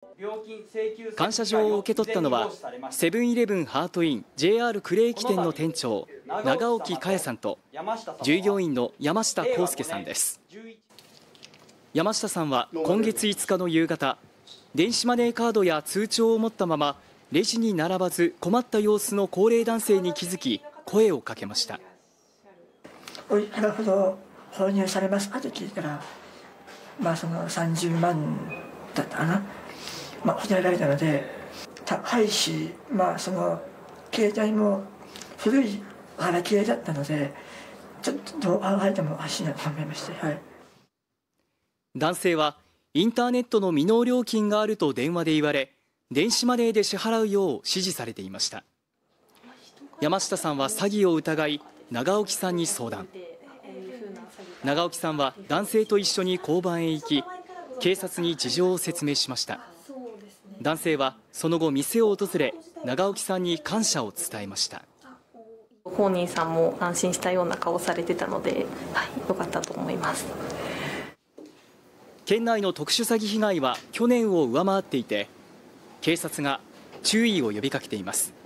感謝状を受け取ったのはセブンイレブンハートイン JR 呉駅店の店長長沖佳也さんと従業員の山下康介さんです。山下さんは今月5日の夕方、電子マネーカードや通帳を持ったままレジに並ばず困った様子の高齢男性に気づき声をかけました。 おいくらほど購入されますかと聞いたら、その30万だったかな、答えられたので、高いし、その携帯も古いガラケーだったので、ちょっとどう考えても欲しいなと思いまして、 男性はインターネットの未納料金があると電話で言われ、電子マネーで支払うよう指示されていました。山下さんは詐欺を疑い、長沖さんに相談。長沖さんは男性と一緒に交番へ行き、警察に事情を説明しました。男性はその後店を訪れ、長沖さんに感謝を伝えました。 本人さんも安心したような顔をされてたので、良かったと思います。 県内の特殊詐欺被害は去年を上回っていて、警察が注意を呼びかけています。